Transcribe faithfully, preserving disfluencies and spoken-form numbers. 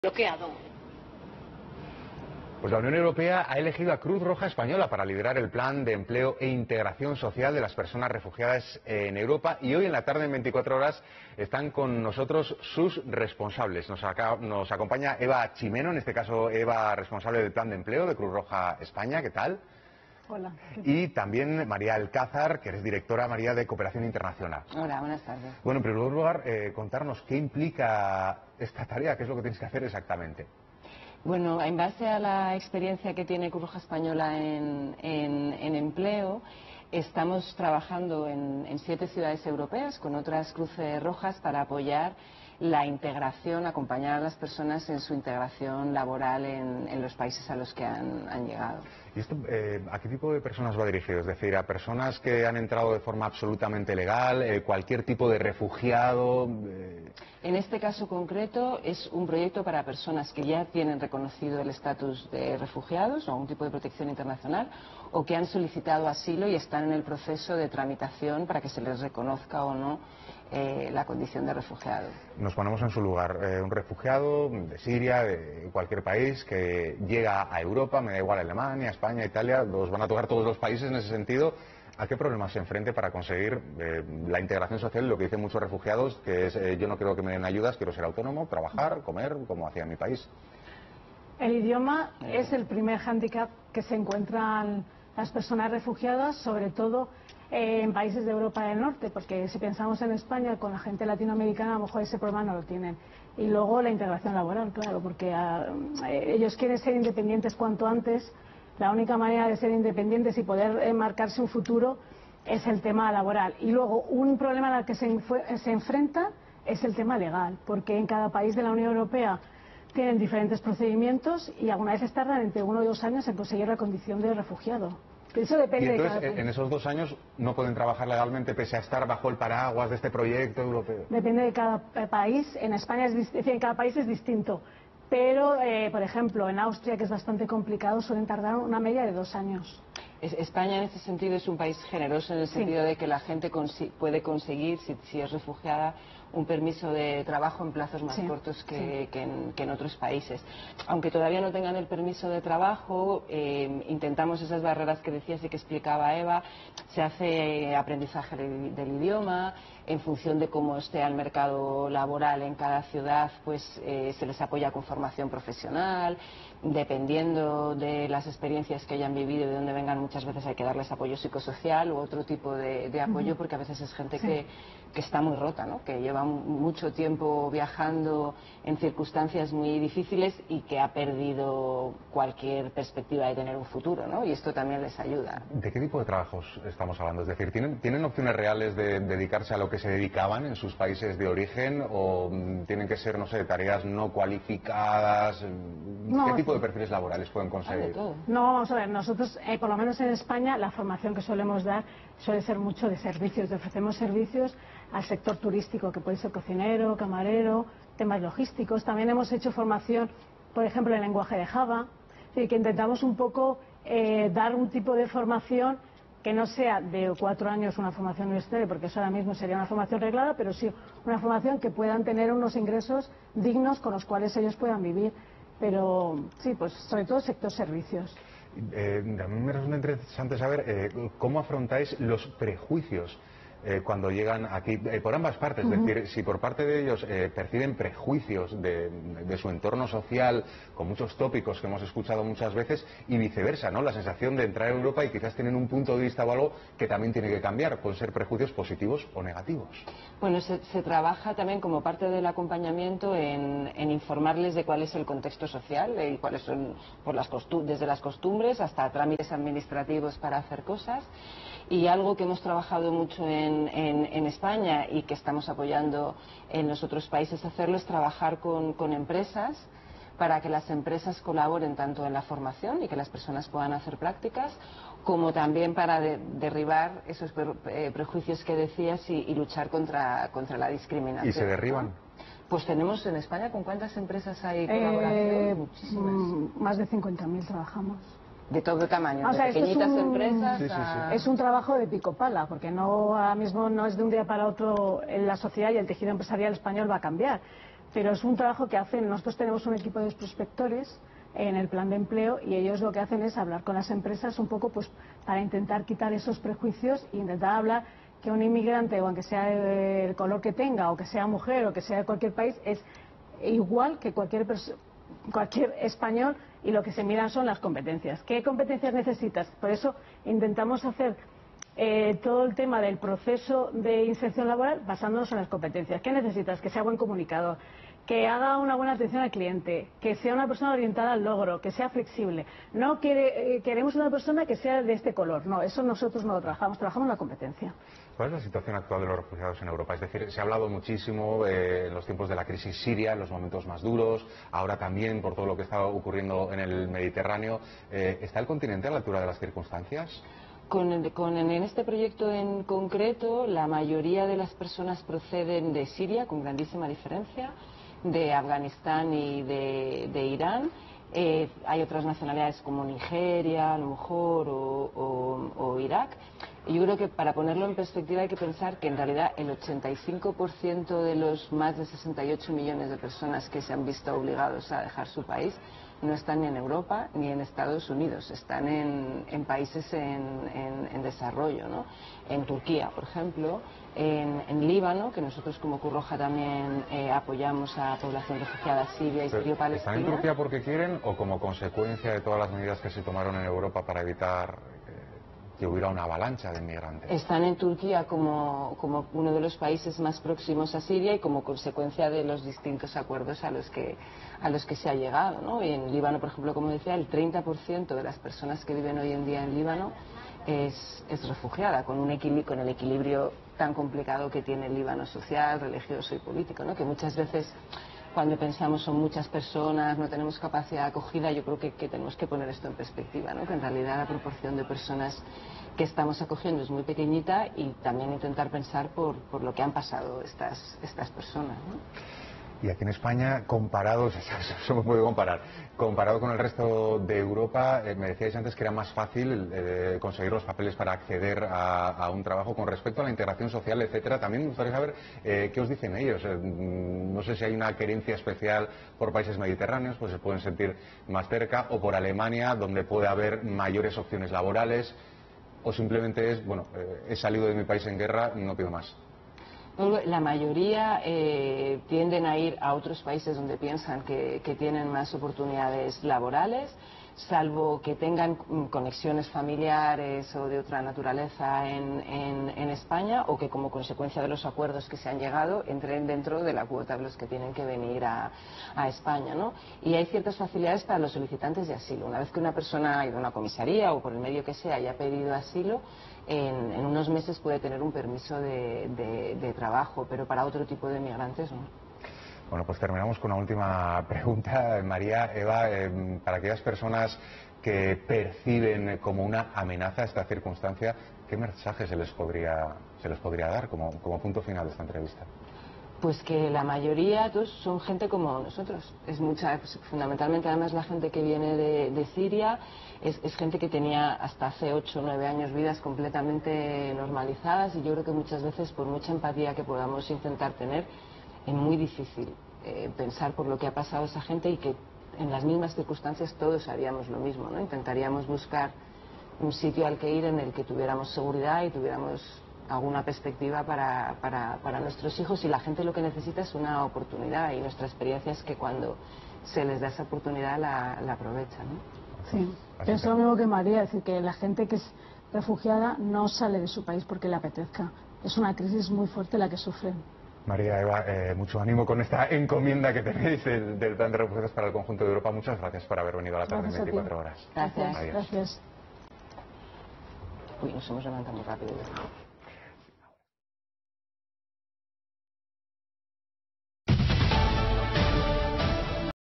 bloqueado. Pues la Unión Europea ha elegido a Cruz Roja Española para liderar el plan de empleo e integración social de las personas refugiadas en Europa, y hoy en la tarde, en veinticuatro horas, están con nosotros sus responsables. Nos, acá, nos acompaña Eva Chimeno, en este caso Eva, responsable del plan de empleo de Cruz Roja España. ¿Qué tal? Hola. Y también María Alcázar, que eres directora, María, de Cooperación Internacional. Hola, buenas tardes. Bueno, en primer lugar, eh, contarnos qué implica esta tarea, qué es lo que tenéis que hacer exactamente. Bueno, en base a la experiencia que tiene Cruz Roja Española en, en, en empleo, estamos trabajando en, en siete ciudades europeas con otras Cruces Rojas para apoyar la integración, acompañar a las personas en su integración laboral en, en los países a los que han, han llegado. ¿Y esto eh, a qué tipo de personas va dirigido? Es decir, ¿a personas que han entrado de forma absolutamente legal, eh, cualquier tipo de refugiado? Eh... En este caso concreto es un proyecto para personas que ya tienen reconocido el estatus de refugiados o un tipo de protección internacional, o que han solicitado asilo y están en el proceso de tramitación para que se les reconozca o no eh, la condición de refugiado. Nos ponemos en su lugar. Eh, un refugiado de Siria, de cualquier país, que llega a Europa, me da igual Alemania, España, Italia, los van a tocar todos los países en ese sentido. ¿A qué problemas se enfrente para conseguir eh, la integración social? Lo que dicen muchos refugiados, que es eh, yo no quiero que me den ayudas, quiero ser autónomo, trabajar, comer, como hacía en mi país. El idioma es el primer hándicap que se encuentran las personas refugiadas, sobre todo eh, en países de Europa del Norte, porque si pensamos en España, con la gente latinoamericana, a lo mejor ese problema no lo tienen. Y luego la integración laboral, claro, porque a, eh, ellos quieren ser independientes cuanto antes. La única manera de ser independientes y poder eh, marcarse un futuro es el tema laboral. Y luego, un problema al que se, se enfrenta es el tema legal, porque en cada país de la Unión Europea tienen diferentes procedimientos y alguna vez tardan entre uno y dos años en conseguir la condición de refugiado. Eso depende. Y entonces, de cada país. En esos dos años no pueden trabajar legalmente pese a estar bajo el paraguas de este proyecto europeo. Depende de cada país. En España es, es decir, en cada país es distinto. Pero, eh, por ejemplo, en Austria, que es bastante complicado, suelen tardar una media de dos años. España en este sentido es un país generoso, en el sentido sí. de que la gente consi puede conseguir, si, si es refugiada, un permiso de trabajo en plazos más sí, cortos que, sí. que, en, que en otros países. Aunque todavía no tengan el permiso de trabajo, eh, intentamos esas barreras que decías y que explicaba Eva. Se hace aprendizaje del, del idioma, en función de cómo esté el mercado laboral en cada ciudad, pues eh, se les apoya con formación profesional. Dependiendo de las experiencias que hayan vivido y de dónde vengan, muchas veces hay que darles apoyo psicosocial u otro tipo de, de apoyo, porque a veces es gente sí. que, que está muy rota, ¿no? Que lleva mucho tiempo viajando en circunstancias muy difíciles y que ha perdido cualquier perspectiva de tener un futuro, ¿no? Y esto también les ayuda. ¿De qué tipo de trabajos estamos hablando? Es decir, ¿tienen, ¿tienen opciones reales de dedicarse a lo que se dedicaban en sus países de origen, o tienen que ser, no sé, tareas no cualificadas? No, ¿Qué tipo de perfiles laborales pueden conseguir? No, vamos a ver, nosotros, eh, por lo menos en España, la formación que solemos dar suele ser mucho de servicios. Le ofrecemos servicios al sector turístico, que puede ser cocinero, camarero, temas logísticos. También hemos hecho formación, por ejemplo, en lenguaje de Java. Es decir, que intentamos un poco eh, dar un tipo de formación que no sea de cuatro años una formación universitaria, porque eso ahora mismo sería una formación reglada, pero sí una formación que puedan tener unos ingresos dignos con los cuales ellos puedan vivir. Pero sí, pues sobre todo sector servicios. Eh, a mí me resulta interesante saber eh, cómo afrontáis los prejuicios eh, cuando llegan aquí, eh, por ambas partes. Uh-huh. Es decir, si por parte de ellos eh, perciben prejuicios de, de su entorno social, con muchos tópicos que hemos escuchado muchas veces, y viceversa, ¿no? La sensación de entrar a Europa y quizás tienen un punto de vista o algo que también tiene que cambiar. Pueden ser prejuicios positivos o negativos. Bueno, se, se trabaja también como parte del acompañamiento en, en informarles de cuál es el contexto social y cuáles son, por las desde las costumbres hasta trámites administrativos para hacer cosas. Y algo que hemos trabajado mucho en, en, en España y que estamos apoyando en los otros países hacerlo es trabajar con, con empresas, para que las empresas colaboren tanto en la formación y que las personas puedan hacer prácticas, como también para de, derribar esos pre, eh, prejuicios que decías y, y luchar contra, contra la discriminación. ¿Y se derriban? Pues tenemos en España, ¿con cuántas empresas hay eh, colaboración? Muchísimas. Más de cincuenta mil trabajamos. De todo tamaño, o de sea, pequeñitas es un, empresas sí, sí, sí. a... Es un trabajo de pico pala, porque no ahora mismo no es de un día para otro en la sociedad, y el tejido empresarial español va a cambiar. pero es un trabajo que hacen. Nosotros tenemos un equipo de prospectores en el plan de empleo y ellos lo que hacen es hablar con las empresas un poco pues para intentar quitar esos prejuicios e intentar hablar que un inmigrante, o aunque sea el color que tenga, o que sea mujer, o que sea de cualquier país, es igual que cualquier cualquier español, y lo que se miran son las competencias. ¿Qué competencias necesitas? Por eso intentamos hacer eh, todo el tema del proceso de inserción laboral basándonos en las competencias. ¿Qué necesitas? Que sea buen comunicador, que haga una buena atención al cliente, que sea una persona orientada al logro, que sea flexible. No quiere, eh, queremos una persona que sea de este color. No, eso nosotros no lo trabajamos, trabajamos la competencia. ¿Cuál es la situación actual de los refugiados en Europa? Es decir, se ha hablado muchísimo eh, en los tiempos de la crisis siria, en los momentos más duros, ahora también por todo lo que está ocurriendo en el Mediterráneo. Eh, ¿Está el continente a la altura de las circunstancias? Con, con, en este proyecto en concreto, la mayoría de las personas proceden de Siria, con grandísima diferencia, de Afganistán y de, de Irán. Eh, hay otras nacionalidades como Nigeria, a lo mejor, o, o, o Irak. Y yo creo que para ponerlo en perspectiva hay que pensar que en realidad el ochenta y cinco por ciento de los más de sesenta y ocho millones de personas que se han visto obligados a dejar su país no están ni en Europa ni en Estados Unidos, están en, en países en, en, en desarrollo, ¿no? En Turquía, por ejemplo, en, en Líbano, que nosotros como Cruz Roja también eh, apoyamos a población refugiada siria y sirio-palestina. ¿Están en Turquía porque quieren o como consecuencia de todas las medidas que se tomaron en Europa para evitar que hubiera una avalancha de inmigrantes? Están en Turquía como, como uno de los países más próximos a Siria y como consecuencia de los distintos acuerdos a los que, a los que se ha llegado, ¿no? Y en Líbano, por ejemplo, como decía, el treinta por ciento de las personas que viven hoy en día en Líbano es, es refugiada, con, un equilibrio, con el equilibrio tan complicado que tiene el Líbano social, religioso y político, ¿no? Que muchas veces, cuando pensamos son muchas personas, no tenemos capacidad de acogida, yo creo que, que tenemos que poner esto en perspectiva, ¿no? Que en realidad la proporción de personas que estamos acogiendo es muy pequeñita y también intentar pensar por, por lo que han pasado estas, estas personas, ¿no? Y aquí en España, comparados, eso me puede comparar, comparado con el resto de Europa, eh, me decíais antes que era más fácil eh, conseguir los papeles para acceder a, a un trabajo con respecto a la integración social, etcétera. También me gustaría saber eh, qué os dicen ellos. Eh, no sé si hay una querencia especial por países mediterráneos, pues se pueden sentir más cerca, o por Alemania, donde puede haber mayores opciones laborales, o simplemente es, bueno, eh, he salido de mi país en guerra, no pido más. La mayoría eh, tienden a ir a otros países donde piensan que, que tienen más oportunidades laborales, salvo que tengan conexiones familiares o de otra naturaleza en, en, en España, o que como consecuencia de los acuerdos que se han llegado entren dentro de la cuota de los que tienen que venir a, a España, ¿no? Y hay ciertas facilidades para los solicitantes de asilo. Una vez que una persona ha ido a una comisaría o por el medio que sea haya pedido asilo, en, en unos meses puede tener un permiso de, de, de trabajo, pero para otro tipo de migrantes no. Bueno, pues terminamos con una última pregunta, María. Eva, eh, para aquellas personas que perciben como una amenaza esta circunstancia, ¿qué mensaje se les podría, se les podría dar como, como punto final de esta entrevista? Pues que la mayoría todos son gente como nosotros. Es mucha, pues, fundamentalmente además la gente que viene de, de Siria es, es gente que tenía hasta hace ocho o nueve años vidas completamente normalizadas, y yo creo que muchas veces, por mucha empatía que podamos intentar tener, es muy difícil eh, pensar por lo que ha pasado esa gente, y que en las mismas circunstancias todos haríamos lo mismo, ¿no? Intentaríamos buscar un sitio al que ir en el que tuviéramos seguridad y tuviéramos alguna perspectiva para, para, para nuestros hijos, y la gente lo que necesita es una oportunidad, y nuestra experiencia es que cuando se les da esa oportunidad la, la aprovechan, ¿no? Sí, es lo mismo que María, es decir, que la gente que es refugiada no sale de su país porque le apetezca. Es una crisis muy fuerte la que sufren. María, Eva, eh, mucho ánimo con esta encomienda que tenéis del, del plan de refugiados para el conjunto de Europa. Muchas gracias por haber venido a la tarde en veinticuatro horas. Gracias. Gracias. Uy, nos hemos levantado muy rápido.